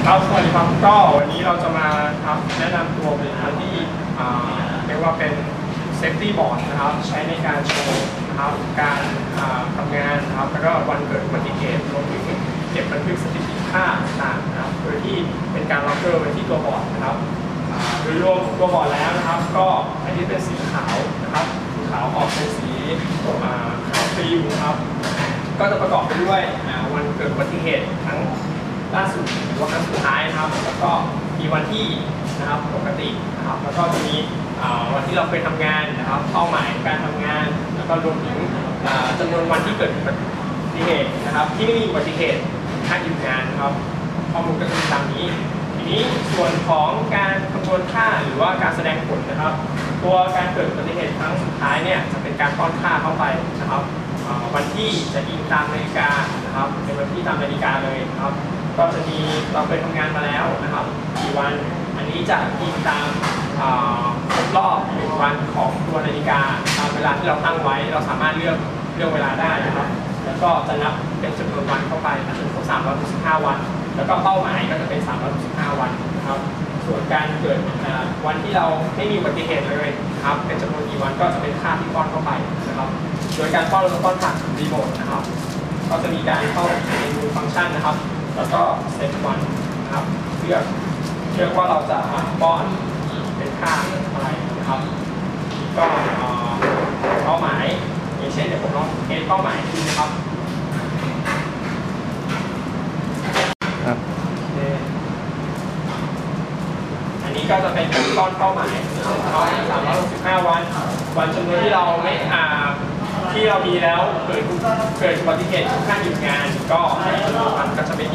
ครับสวัสดีครับก็วันนี้เราจะมาครับแนะนำตัวผลิตภัณฑ์ที่เรียกว่าเป็น Safety Board นะครับใช้ในการโชว์นะครับการทำงานนะครับแล้วก็วันเกิดอุบัติเหตุรวมถึงเก็บบันทึกสถิติค่าต่างๆนะครับโดยที่เป็นการล็อกเกอร์ไว้ที่ตัวบอร์ดนะครับโดยรวมตัวบอร์ดแล้วนะครับก็อันนี้เป็นสีขาวนะครับสีขาวออกเป็นสีขาวครีมนะครับก็จะประกอบไปด้วยวันเกิดอุบัติเหตุทั้งล่าสุดหรือว่าครั้งสุดท้ายนะครับแล้วก็มีวันที่นะครับปกตินะครับแล้วก็จะมีวันที่เราเคยทำงานนะครับเป้าหมายการทำงานแล้วก็รวมถึงจำนวนวันที่เกิดอุบัติเหตุนะครับที่ไม่มีอุบัติเหตุค่าหยุดงานนะครับข้อมูลก็จะมีตามนี้ทีนี้ส่วนของการคำนวณค่าหรือว่าการแสดงผลนะครับตัวการเกิดอุบัติเหตุครั้งสุดท้ายเนี่ยจะเป็นการป้อนค่าเข้าไปนะครับวันที่จะอิงตามนาฬิกานะครับเป็นวันที่ตามนาฬิกาเลยนะครับก็จะมีเราเคยทำงานมาแล้วนะครับกี่วันอันนี้จะอิงตามครบรอบ1 วันของตัวนาฬิกาตามเวลาที่เราตั้งไว้เราสามารถเลือกเวลาได้นะครับแล้วก็จะนับเป็นจำนวนวันเข้าไปจนครบ365 วันแล้วก็เป้าหมายก็จะเป็น365 วันนะครับส่วนการเกิดวันที่เราไม่มีอุบัติเหตุเลยนะครับเป็นจำนวนกี่วันก็จะเป็นค่าที่ป้อนเข้าไปนะครับโดยการป้อนเราจะป้อนผ่านรีโมทนะครับก็จะมีการเข้าในเมนูฟังก์ชันนะครับแล้วก็เซตวันนะครับเลือกว่าเราจะป้อนเป็นค่าอะไรนะครับก็เป้าหมายอย่างเช่นเดี๋ยวผมลองเทสเป้าหมายดูนะครับอันนี้ก็จะเป็นการป้อนเป้าหมาย365 วันจำนวนที่เราไม่ที่เรามีแล้วเกิดอุบัติเหตุค่าหยุดงานก็ในจำนวนวันก็จะไม่มี